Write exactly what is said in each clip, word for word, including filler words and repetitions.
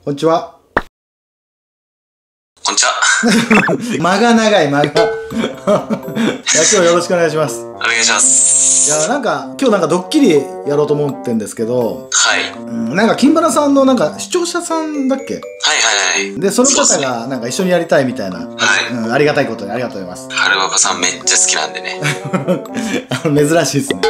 こんにちは。 こんにちは。 間が長い、間が。いや、今日よろしくお願いします。 お願いします。 いや、なんか、今日なんかドッキリやろうと思ってんですけど、 はい。 うん、なんか、金花さんのなんか、視聴者さんだっけ？ はいはいはい。 で、その方がなんか一緒にやりたいみたいな。 はい。 うん、ありがたいことにありがとうございます。 はるばばさんめっちゃ好きなんでね。 珍しいですね。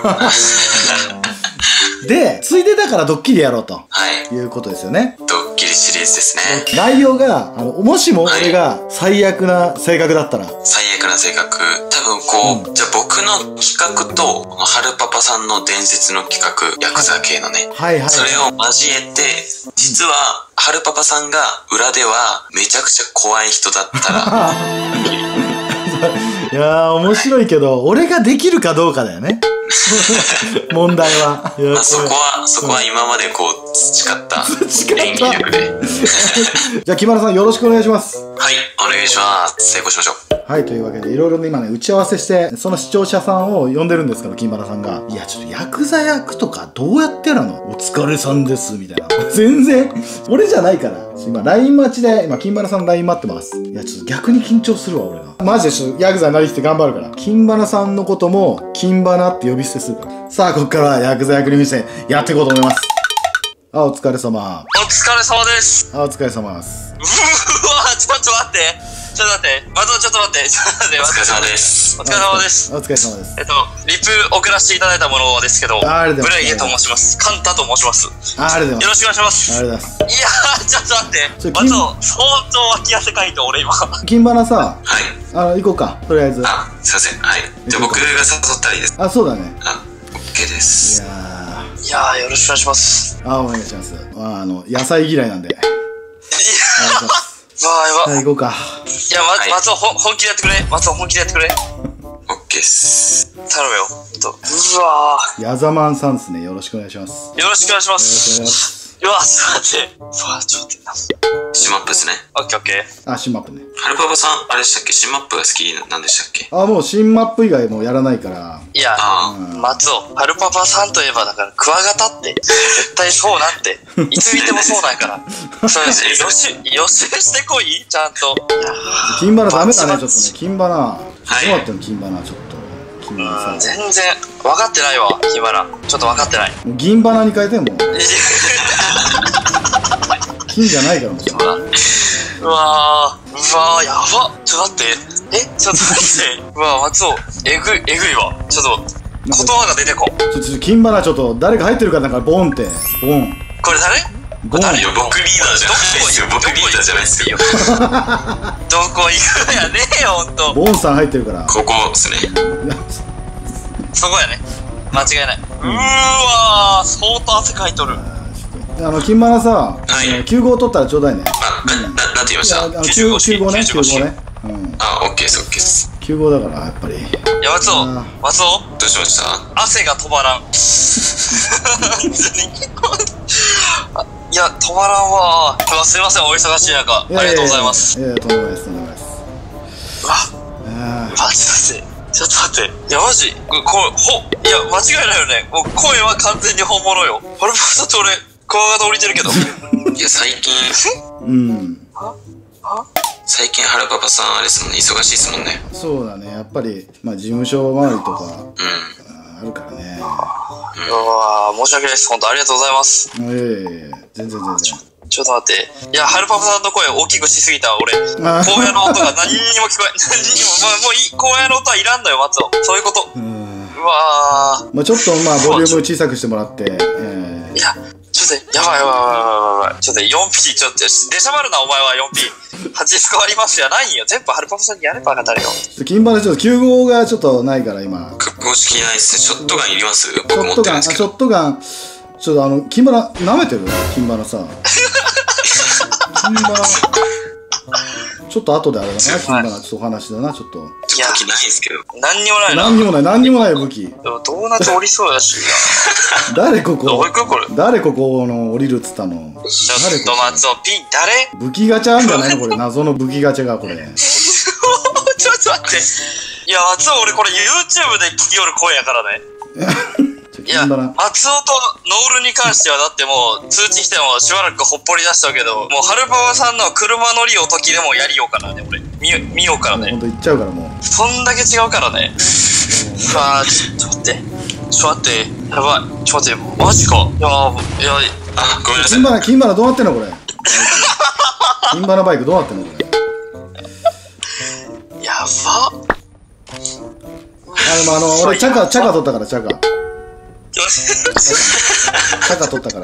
で、ついでだからドッキリやろうと。はい。いうことですよね。 ドッキリシリーズですね。 内容が、あの、もしも俺が最悪な性格だったら。 最悪な性格。多分こう、うん、じゃあ僕の企画と、はるパパさんの伝説の企画、ヤクザ系のね。はいはい。それを交えて、実は、はるパパさんが裏ではめちゃくちゃ怖い人だったら。 いやー、面白いけど、俺ができるかどうかだよね。問題は。 まあそこは、そこは今までこう、培った演技力で。 じゃあ、木村さんよろしくお願いします。 はい、お願いします。成功しましょう。 はい、というわけで、いろいろね、今ね、打ち合わせして、その視聴者さんを呼んでるんですけど、金花さんが。いや、ちょっとヤクザ役とかどうやってやるの？お疲れさんです、みたいな。全然、俺じゃないから。今、ライン 待ちで、今、金花さんの ライン 待ってます。いや、ちょっと逆に緊張するわ、俺が。マジでちょっとヤクザになりきって頑張るから。金花さんのことも、金花って呼び捨てするから。さあ、こっからはヤクザ役に見せ、やっていこうと思います。あ、お疲れ様。 お疲れ様です。 あ、お疲れ様です。 うわ、ちょっと待って。ちょっと待って。まずはちょっと待って。ちょっと待って。お疲れ様です。お疲れ様です。 お疲れ様です。 えっと、リプ送らせていただいたものですけど、ブライエと申します。カンタと申します。 あ、ありがとうございます。 よろしくお願いします。 ありがとうございます。 いやー、ちょっと待って。松尾、相当脇汗かいて、俺今。 金花さ、 はい。 あの、行こうか。とりあえず。 あ、すいません。はい。じゃあ僕が誘ったらいいですか？ あ、そうだね。 あ、オッケーです。 いやー。いやー、よろしくお願いします。 あ、お願いします。あ、あの、野菜嫌いなんで。いやー。 わー、やば。 行こうか。 いや、ま、松尾、本気でやってくれ。松尾、本気でやってくれ。オッケーっす。頼むよ。と、うわー。ヤザマンさんですね。よろしくお願いします。 よろしくお願いします。よろしくお願いします。うわ、ちょっと待って。うわ、ちょっと待って。シマップですね。オッケーオッケー。 あ、シマップね。 はるぱぱさん、あれでしたっけ？シマップが好きなんでしたっけ？ あ、もうシンマップ以外もうやらないから。 いや、松尾、はるぱぱさんといえばだから、クワガタって、絶対そうなって。いつ見てもそうなんから。そうですね。予習、予習してこいちゃんと。 金花ダメだね、ちょっとね。金花。どうなってんの金花、ちょっと。金花さん。 全然、分かってないわ、金花。ちょっと分かってない。 銀花に変えても。金じゃないからもう。 うわー、うわー、やば。ちょっと待って。え、ちょっと待って。うわー、松尾、えぐい、えぐいわ。ちょっと、言葉が出てこん。 ちょっと、金花ちょっと、誰か入ってるからなんか、ボンって。ボン。 これ誰？ ボン。 誰よ、僕リーダーじゃないですよ。僕リーダーじゃないですよ。どこ行くやねえよ、ほんと。 ボンさん入ってるから。ここっすね。そこやね。間違いない。うーわー、相当汗かいとる。 あの、金花さ、きゅう号取ったらちょうだいね。 あ、な、なんて言いました？ きゅう号ね、きゅう号ね。 あ、オッケーです、オッケーです。 きゅう号だから、やっぱり。いや、松尾、松尾どうしました？汗が止まらん。いや、止まらんわー。すいません、お忙しい中。ありがとうございます。 いやいや、とんでもないです、とんでもないです。 うわ、マジで。ちょっと待って。いや、マジ。これ、ほ、いや、間違いないよね。もう声は完全に本物よ。はるぱさんと俺、クワガタ降りてるけど。いや、最近。 うん。 はは最近、はるぱぱさん、あれですもんね、忙しいですもんね。 そうだね、やっぱり、まあ、事務所周りとか、うん。あるからね。 うわー、申し訳ないです。本当ありがとうございます。 いやいやいや、全然全然。 ちょっと待って。いや、はるぱぱさんの声大きくしすぎたわ、俺。荒野の音が何にも聞こえ、何にも、もう、もういい、荒野の音はいらんのよ、松尾。そういうこと。うわー。 まあちょっと、まあ、ボリューム小さくしてもらって、えー、いや、ちょっと、やばいやばいやばいやばい。ちょっと よんピー、ちょっと、出しゃばるな、お前は よんピー。はちスコアありますじゃないよ。全部はるぱぱさんにやればよかったよ。 金花ちょっときゅう号がちょっとないから、今。 公式ないっすね。ショットガンいります？ 僕持ってるんですけど。ショットガン、ちょっとあの、金花、舐めてる？金花さ。金花、ちょっと後であれだな、金花、ちょっとお話だな、ちょっと。 いや、武器ないんですけど。何にもないな。 何にもない、何にもない武器。 でもドーナツ降りそうだしな。誰ここ？ どこ行くこれ？ 誰ここの降りるっつったの？ ちょっと松尾、ピン、誰？ 武器ガチャあんじゃないのこれ、謎の武器ガチャがこれ。ちょっと待って。いや、松尾、俺これ YouTube で聞きよる声やからね。 いや、 松尾とノールに関してはだってもう通知してもしばらくほっぽり出したけど、もうハルパパさんの車乗りお時でもやりようかなね、俺。見、見ようからね。 ほんと言っちゃうからもう。 そんだけ違うからね。あー、ちょっと待って。ちょっと待って。やばい。ちょっと待って。マジか。いやー、いや、 あ、ごめんなさい。 金花、金花どうなってんのこれ。金花バイクどうなってんのこれ。 やば。 あ、でもあの、俺、チャカ、チャカ取ったから、チャカ。チャカ取ったから。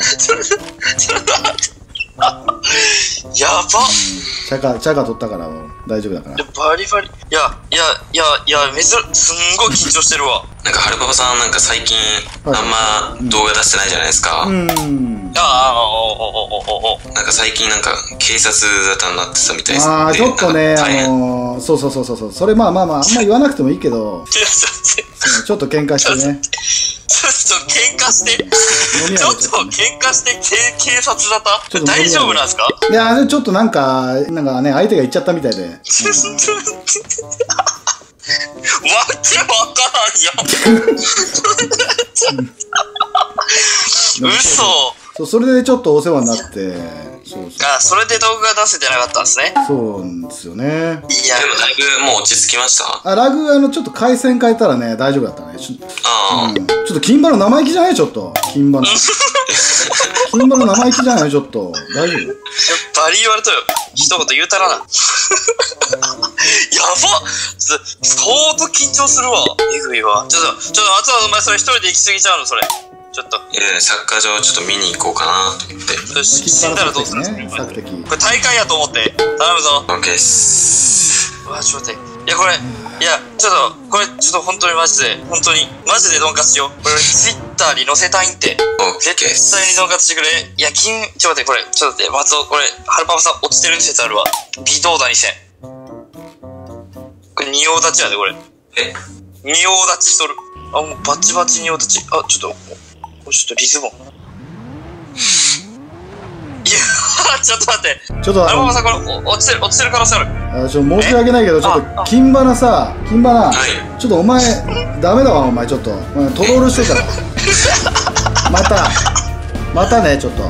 やば。 チャカ、チャカ取ったからもう大丈夫だから。 バリバリ。いや、いや、いや、いや、めず、すんごい緊張してるわ。 なんか、ハルパパさんなんか最近、あんま動画出してないじゃないですか。 うん。 ああ、おおおおおなんか最近なんか、警察沙汰になってたみたいですね。 ああ、ちょっとね、あのー、そうそうそうそう、それまあまあまあ、あんま言わなくてもいいけど、ちょっと喧嘩してね。 ちょっと喧嘩して、ちょっと喧嘩して、警察沙汰大丈夫なんですか？ いや、ちょっとなんか、なんかね、相手が言っちゃったみたいで。わけわからんやん。嘘。 そう、それでちょっとお世話になって、そうそう。 あ、それで動画出せてなかったんですね。 そうなんですよね。 いや、 でもだいぶもう落ち着きました？ あ、ラグ、あの、ちょっと回線変えたらね、大丈夫だったね。ちょああ、 うん、ちょっと金花生意気じゃないちょっと。金花。金花生意気じゃないちょっと。大丈夫？ バリ言われたよ。一言言うたらな。やばっ！相当緊張するわ。えぐいわ。ちょっと、ちょっと、あとはお前それ一人で行き過ぎちゃうのそれ。ちょっと。 いや、サッカー場ちょっと見に行こうかなと思って。 よし、死んだらどうするんですか？ 索敵。 これ大会やと思って。頼むぞ。 オッケーっす。 うわ、ちょっと待って。いや、これ、いや、ちょっと、これ、ちょっと本当にマジで、本当に、マジでドンカツしよう。これ、ツイッターに載せたいんて。 オッケーっ絶す。 対にドンカツしてくれ。いや、金、ちょっと待って、これ、ちょっと待って、松尾、これ、ハルパパさん落ちてる説あるわ。微動だにせん。これ、仁王立ちやで、これ。 え？ 仁王立ちしとる。あ、もうバチバチ仁王立ち。あ、ちょっと、これちょっとリズム。いや、ちょっと待って。 ちょっとハルパパさん、これ、落ちてる、落ちてる可能性ある。 あ、ちょっと申し訳ないけど、ちょっと、金花さ、金花、 はい。 ちょっとお前、ダメだわ、お前、ちょっと。うん、トロールしてから。また、またね、ちょっと。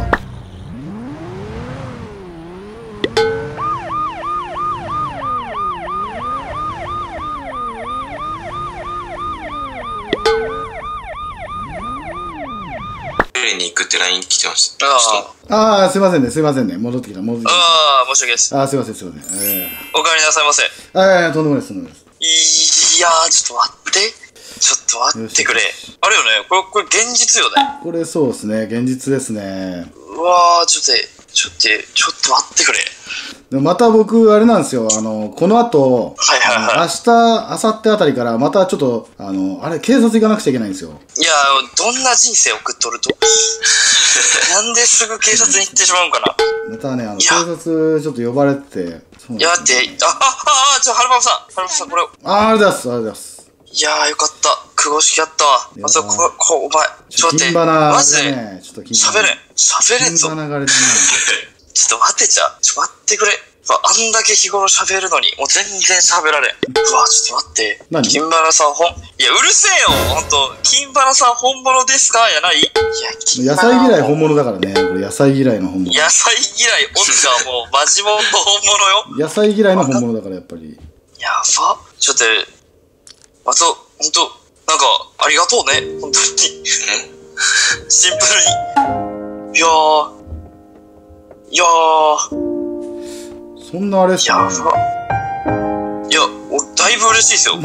トイレに行くって ライン 来てました。 あああ、すいませんね、すいませんね。戻ってきた、戻ってきた。 ああ、申し訳ないです。 ああ、すいません、すいません。えお帰りなさいませ。 えー。ああ、とんでもないです、とんでもないです。 いやー、ちょっと待って。ちょっと待ってくれ。あれよね、これ、これ現実よね。 これそうですね、現実ですね。 うわー、ちょっと、ちょっと、ちょっと待ってくれ。 でもまた僕、あれなんですよ、あの、この後、 はいはいはい。 明日、明後日あたりから、またちょっと、あの、あれ、警察行かなくちゃいけないんですよ。 いやー、どんな人生送っとるとなんですぐ警察に行ってしまうんかな。 またね、あの、警察ちょっと呼ばれてて、そうなんいや、 ですよ待って、あ、あ、あ、ちょ、ハルパパさん、ハルパパさん、これ。 ああ、ありがとうございます、ありがとうございます。 いやー、よかった。苦労しきやったわ。まずは、こ、こ、お前、ちょっと待って。 金花マジで、 ね、ちょっと金花。 喋れん。喋れんぞ。 金花があれだね。 ちょっと待ってちゃう。ちょっと待ってくれ。あんだけ日頃喋るのに、もう全然喋られん。うわ、ちょっと待って。 何？ 金花さん、ほん、いや、うるせえよ、ほんと。金花さん本物ですかやない？いや、金野花菜嫌い本物だからね、これ野菜嫌いの本物。 野菜嫌い、オツがもう、マジモンの本物よ。 野菜嫌いの本物だから、やっぱり。 やば。ちょっと、松尾、ほんと、なんか、ありがとうね。ほんとに。シンプルに。いやー。いやー。 そんなあれっすね。 やば。いや、お、だいぶ嬉しいですよ。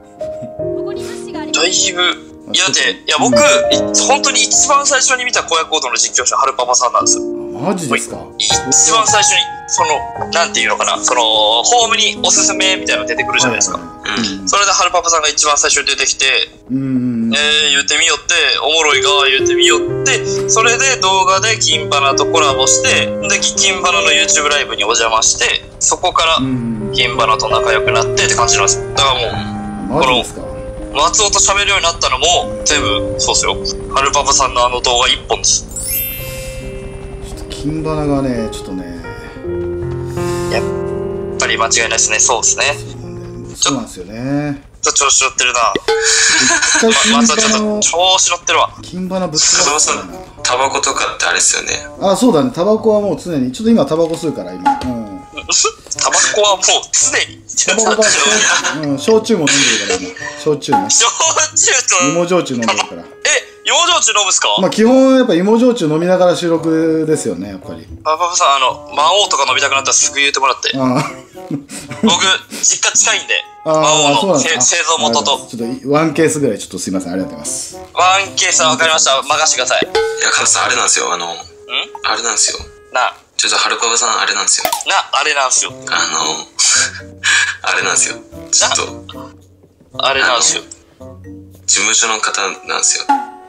だいぶ。いや、だって、いや、僕、本当に一番最初に見た荒野行動の実況者、ハルパパさんなんですよ。 マジですか？ 一番最初に、その、なんていうのかな、その、ホームにおすすめみたいなの出てくるじゃないですか。それでハルパパさんが一番最初に出てきて、 うんえー、言ってみよって、おもろいが言ってみよって、それで動画で金花とコラボして、で、金花の YouTube ライブにお邪魔して、そこから金花と仲良くなってって感じなんですよ。だからもう、この、松尾と喋るようになったのも、全部、そうっすよ。ハルパパさんのあの動画一本です。 ちょっと金花がね、ちょっとね。 やっぱり間違いないですね、そうですね。 そうなんですよね。 と調子乗ってるな。ま、松尾ちょっと調子乗ってるわ。 金花ぶっ飛ばすからな。 タバコとかってあれですよね。 あ、そうだね。タバコはもう常に。ちょっと今タバコ吸うから、今。うん。 タバコはもう常に。 タバコは、うん、焼酎も飲んでるから、今。焼酎ね。 焼酎と。 芋焼酎飲んでるから。 え、芋焼酎飲むっすか？ まあ基本やっぱ芋焼酎飲みながら収録ですよね、やっぱり。 パパパさん、あの、魔王とか飲みたくなったらすぐ言ってもらって。ああ僕、実家近いんで、魔王の製造元と。 ちょっとワンケースぐらいちょっとすいません、ありがとうございます。 ワンケースは分かりました。任してください。 いや、カズさん、あれなんですよ、あの、んあれなんですよ。 なちょっとハルパパさん、あれなんですよ。 な、あれなんすよ。 あの、あれなんですよ。ちょっと。 あれなんすよ。 事務所の方なんですよ。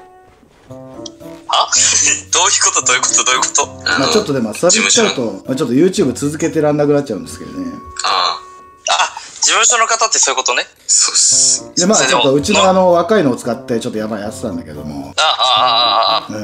あどういうことどういうことどういうことまあちょっとでも、それ言っちゃうと、まあちょっと YouTube 続けてらんなくなっちゃうんですけどね。 ああ。あ、事務所の方ってそういうことね。 そうっす。 で、まあちょっとうちのあの、若いのを使ってちょっとやばいやってたんだけども。 あ、あ、あ、あ、あ。 うん。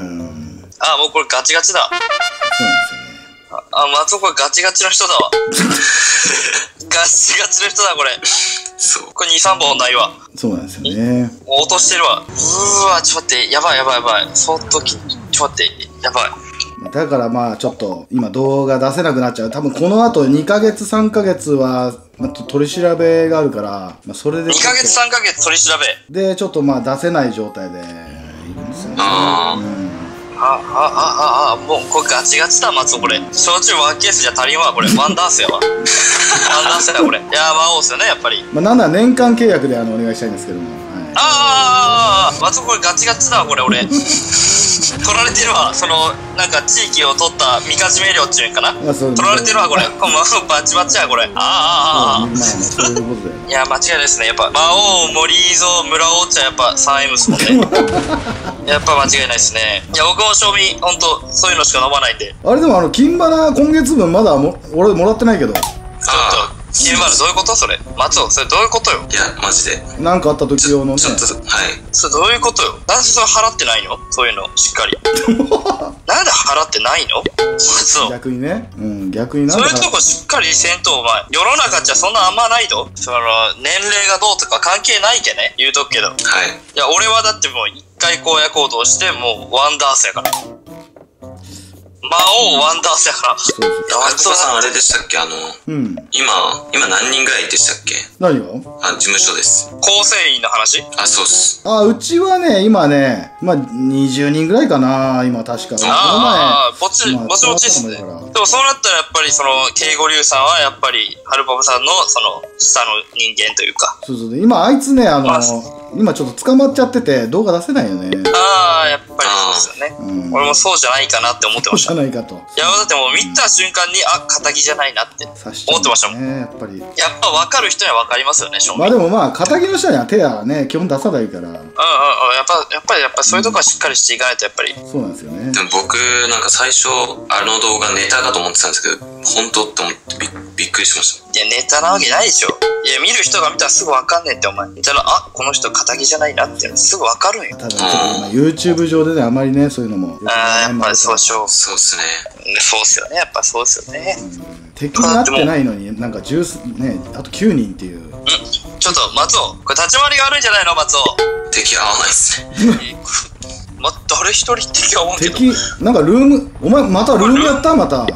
あ、もうこれガチガチだ。 そうなんですよね。 あ、松尾これガチガチの人だわ。ガチガチの人だ、これ。 そう。 これに、さんぼんないわ。 そうなんですよね。 もう落としてるわ。うーわ、ちょっと待って、やばいやばいやばい。そっとき、ちょっと待って、やばい。 だからまあちょっと今動画出せなくなっちゃう。多分この後にかげつさんかげつは、まあ、取り調べがあるから、まあそれで。 にかげつさんかげつ取り調べ。 で、ちょっとまあ出せない状態でいるんですよね。 ああ。 うんあ、あ、あ、あ、あ、もう、これガチガチだ、松尾、これ。焼酎ワンケースじゃ足りんわ、これ。ワンダースやわ。ワンダースや、これ。いや、魔王っすよね、やっぱり。 まあ、なんなら年間契約であのお願いしたいんですけども。はい、 ああ、松尾、これガチガチだわ、これ、俺。取られてるわ、その、なんか地域を取ったみかじめ料っていうんかな。取られてるわ、これ。バチバチや、これ。ああ、ああ、ああ。 まあ、そういうことだよ。 いや、間違いないですね。やっぱ、魔王、森伊蔵、村王茶、やっぱ スリーエム っすもんね。やっぱ間違いないですね。いや、僕も賞味、ほんと、そういうのしか飲まないんで。 あれでも、あの、金花、今月分まだも、俺もらってないけど。 ちょっと、金花、どういうことそれ。松尾、それどういうことよ。 いや、マジで。 なんかあった時用のね。 ちょっと、はい。 それどういうことよ。なんでそれ払ってないのそういうの、しっかり。なんで払ってないの松尾。 逆にね。うん、逆になんそういうとこしっかりせんと、お前。世の中じゃそんなあんまないとその、年齢がどうとか関係ないけね。言うとくけど。はい。いや、俺はだってもう一回荒野行動して、もうワンダースやから。魔王ワンダースやから。 そうそう。松尾さんあれでしたっけあの、うん。今、今何人ぐらいでしたっけ何があ、事務所です。 構成員の話あ、そうっす。 あ、うちはね、今ね、まあ、にじゅうにんぐらいかな、今確か。 ああ、ぼち、ぼちぼちっすね。でもそうなったらやっぱりその、慶吾龍さんはやっぱり、ハルパパさんのその、下の人間というか。 そうそう。今あいつね、あの、今ちょっと捕まっちゃってて、動画出せないよね。 ああ、やっぱりそうですよね。うん、俺もそうじゃないかなって思ってました。 そうじゃないかと。 いや、だってもう見た瞬間に、あ、仇じゃないなって思ってましたもん。 ね、やっぱり。 やっぱ分かる人には分かりますよね、正味。 まあでもまあ、仇の人には手はね、基本出さないから。うんうんうん。やっぱ、やっぱり、やっぱそういうとこはしっかりしていかないと、やっぱり。 そうなんですよね。 でも僕、なんか最初、あの動画ネタかと思ってたんですけど、本当って思ってびっ、びっくりしました。 いや、ネタなわけないでしょ。いや、見る人が見たらすぐ分かんねえって、お前。見たら、あ、この人仇じゃないなっていうのすぐ分かるんよ。 ただ、ちょっと今、YouTube 上でね、あまりね、そういうのも。 ああ、やっぱりそうでしょう。 そうっすね。 そうっすよね。やっぱそうっすよね。 敵になってないのに、なんかじゅうね、あときゅうにんっていう。 うん、ちょっと、松尾。これ立ち回りが悪いんじゃないの、松尾。 敵合わないっすね。 ま、誰一人敵合わんけど。 敵、なんかルーム、お前またルームやったまた。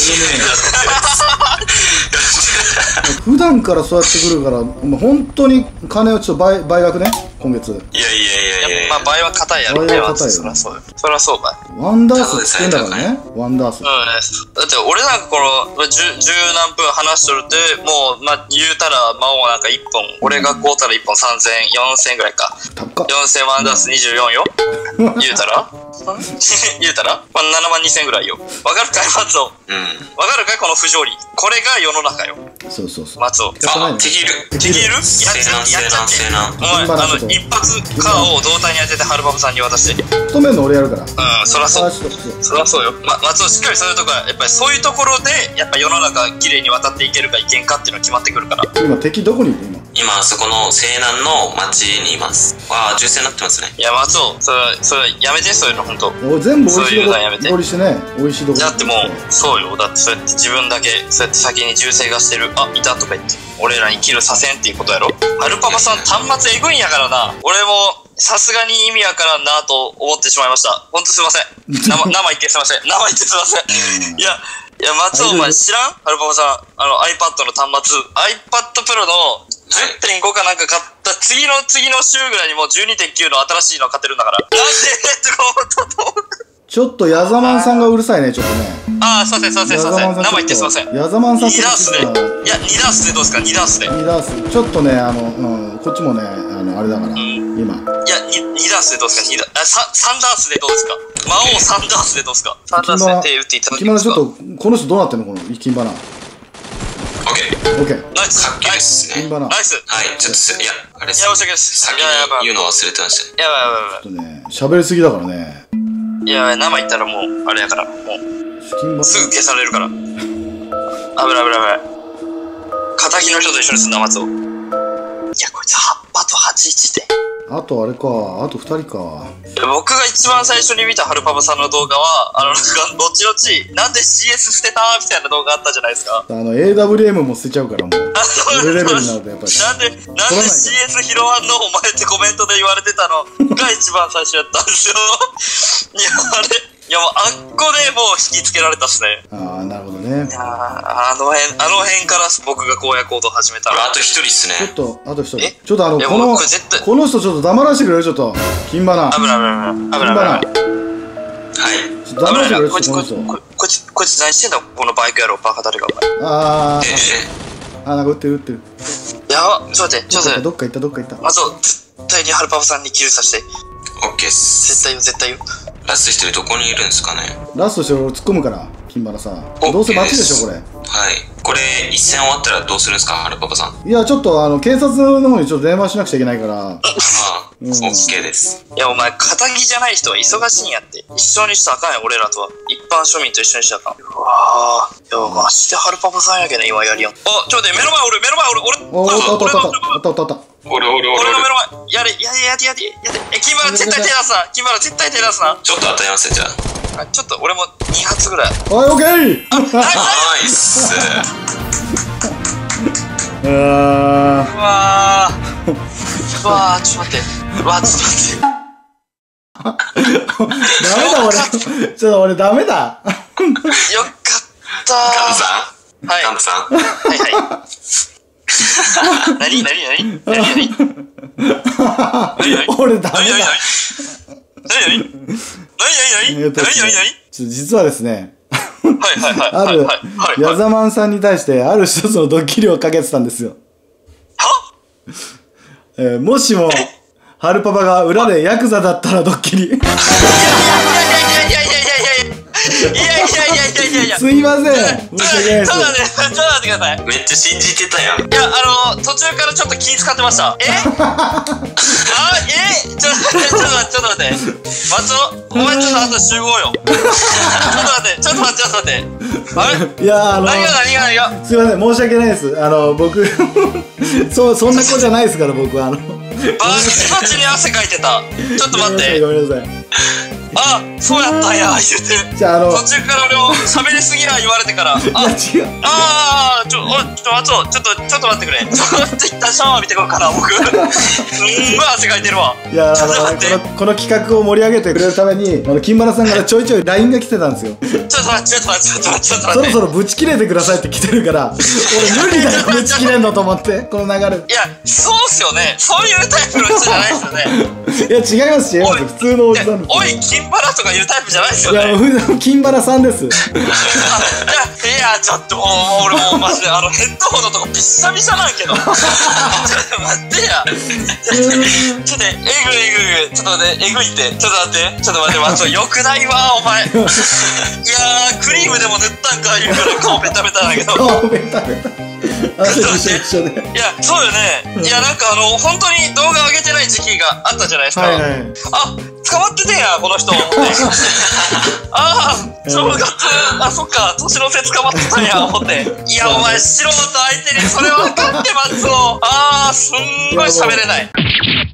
普段からそうやってくるから、本当に金をちょっと倍、倍額ね、今月。 いやいやいやいや。 まあ倍は硬いやろね。 倍は硬いよ。 そりゃそうよ。そりゃそうか。 ワンダースって言うんだからね。ワンダース。 うん、だって俺なんかこの、十、十何分話しとるって、もう、まあ、言うたら、魔王なんか一本、俺がこうたら一本三千、四千ぐらいか。 高っ。 四千ワンダース二十四よ。言うたら言うたらまあ、七万二千ぐらいよ。わかるかい、松尾。うん。わかるかい、この不条理。これが世の中よ。 そうそうそう。 松尾。 あ、敵いる。 敵いるやっちゃって、やっちゃって。お前、あの、一発カーを胴体に当てて、ハルパパさんに渡して。 止めんの俺やるから。 うん、そらそう。そらそうよ。ま、松尾、しっかりそういうとこは、やっぱりそういうところで、やっぱ世の中綺麗に渡っていけるかいけんかっていうの決まってくるから。 今、敵どこにいる今。 今、そこの西南の町にいます。わあ、銃声になってますね。 いや、松尾、それ、それ、やめて、そういうの、ほんと。 お全部美味しいとこ取りしてね。美味しいとこ。 だってもう、そうよ。だってそうやって自分だけ、そうやって先に銃声がしてる。あ、いたとか言って。俺らにキルさせんっていうことやろ。ハルパパさん、端末えぐいんやからな。俺も、さすがに意味わからんなと思ってしまいました。ほんとすいません。生、生言ってすいません。生言ってすいません。いや、いや、松尾、お前知らん？ハルパパさん、あの iPad の端末。iPad Pro の じゅってんご かなんか買った次の次の週ぐらいにもう じゅうにてんきゅう の新しいの買ってるんだから。なんでとか思ったと。 ちょっとヤザマンさんがうるさいね、ちょっとね。 ああ、すいません、すいません、すいません。生言ってすいません。 ヤザマンさんにダースで。いや、にダースでどうですか？にダースで。 にダース。ちょっとね、あの、うん、こっちもね、あの、あれだから、今。 いや、にダースでどうですか？にダース。さんダースでどうですか？魔王さんダースでどうですか？さんダースで手打っていただけますか？ ちょっと、この人どうなってんのこの、金花。 オッケー。 オッケー。 ナイス。 さっきですね。 金花。 ナイス。 はい、ちょっとす、いや、あれいや、申し訳ないです。 先に言うの忘れてましたね。 やばいやばいやばい。 ちょっとね、喋りすぎだからね。 いや、生言ったらもう、あれやから、もう、すぐ消されるから。危ない危ない危ない。仇の人と一緒にすんな、松尾。いや、こいつはっぱとはちいちで。 あとあれか、あとふたりか。 僕が一番最初に見たハルパパさんの動画は、あの、なんか、後々、なんで シーエス 捨てたみたいな動画あったじゃないですか。 あの、エーダブリューエム も捨てちゃうからもう。 あ、そうレベルです。 になるとやっぱり。 なんで、なんで シーエス 拾わんのお前ってコメントで言われてたのが一番最初やったんですよ。いや、あれ、いやもうあっこでもう引きつけられたっすね。 ああ、なるほどね。 いやあの辺、あの辺から僕が荒野行動を始めたら。 あと一人っすね。 ちょっと、あと一人。ちょっとあの、この、 これ絶対この人ちょっと黙らせてくれるちょっと。金花。 危ない危ない危ない。危ない危ない。 はい。 ちょっと黙らせてくれるこいつ、こいつ、こいつ、こいつ何してんだこのバイク野郎、バカ誰がお前。 あえあ。あ、なんか撃ってる撃ってる。 やば、ちょっと待って、ちょっと待って。 どっか行ったどっか行った。 まず、絶対にハルパパさんにキルさせて。 オッケーっす。 絶対よ、絶対よ。 ラスト一人どこにいるんですかね。 ラストして俺突っ込むから、金花さん。どうせ待ちでしょ、これ。 はい。これ、一戦終わったらどうするんですか、ハルパパさん。 いや、ちょっとあの、警察の方にちょっと電話しなくちゃいけないから。 ああ、オッケーです。 いや、お前、仇じゃない人は忙しいんやって。一緒にしたらあかんやん、俺らとは。一般庶民と一緒にしたらあかん。うわぁ。いや、マジでハルパパさんやけね、今やりやん。あ、ちょっと待って、目の前俺、目の前俺、俺、 おー、おったおったおったおったおったおった。 俺俺俺俺の目の前、やれ、やれ、やれ、やれ、やれ。え、キンバラ絶対手出すな。キンバラ絶対手出すな。 ちょっと当たりますじゃあ。 あ、ちょっと俺もに発ぐらい。 おい、オッケー。 ナイス。 うわー。 うわー。うわー、ちょっと待って。うわー、ちょっと待って。 ダメだ俺。ちょっと俺ダメだ。 よかったー。 ガンさんはい。 ガンさんはいはい。何何何何何何俺ダメだ。 何何何何何何何何実はですね、 はいはいはい。 あるヤザマンさんに対してある一つのドッキリをかけてたんですよ。 は？ えー、もしもハルパパが裏でヤクザだったらドッキリ。いやいやいやいやいやいやいやいやいやいやいやいやいやいや。 すいません。申し訳ないです。 ちょっと待って、ちょっと待ってください。 めっちゃ信じてたやん。 いや、あの、途中からちょっと気使ってました。えあ、えちょっと待って、ちょっと待って、ちょっと待って。松尾、お前ちょっと後で集合よ。ちょっと待って、ちょっと待って、ちょっと待って。あれいや、あの、 何が何が何がすいません、申し訳ないです。あの、僕、そう、そんな子じゃないですから、僕は。あの、 バチバチに汗かいてた。ちょっと待って。 ごめんなさい。 あ、そうやったんや、言うて。 じゃあ、あの、 途中から俺も喋りすぎな言われてから。あ、 いや、違う。 あー、ちょ、おい、ちょ、松尾、ちょっと、ちょっと待ってくれ。ちょっと待って、一旦シャワー見てこようかな、僕。すんごい汗かいてるわ。 いや、あの、この、この企画を盛り上げてくれるために、あの、金花さんからちょいちょい ライン が来てたんですよ。 ちょっと待って、ちょっと待って、ちょっと待って、ちょっと待って。 そろそろブチ切れてくださいって来てるから、俺無理だよ、ブチ切れんのと思って、この流れ。 いや、そうっすよね。そういうタイプの人じゃないっすよね。 いや、違いますし、普通のおじさんです。 おい、金バラとかいうタイプじゃないっすよね。 いや、金バラさんです。いや、いや、ちょっともう、俺もうマジで、あの、ヘッドホンのとこびっしゃびしゃなんけど。ちょっと待ってや。ちょっと、えぐいえぐい。ちょっと待って、えぐいって。ちょっと待って、ちょっと待って、待って、よくないわ、お前。いやー、クリームでも塗ったんか、いうぐらい顔ベタベタだけど。 顔ベタベタ。汗びしょびしょで。 いや、そうよね。いや、なんかあの、本当に動画上げてない時期があったじゃないですか。 はいはい。 あ、 捕まっててんやこの人思ってああ正月あそっか年の瀬捕まってたんや思っていやお前素人相手にそれは分かってますよああすんごい喋れない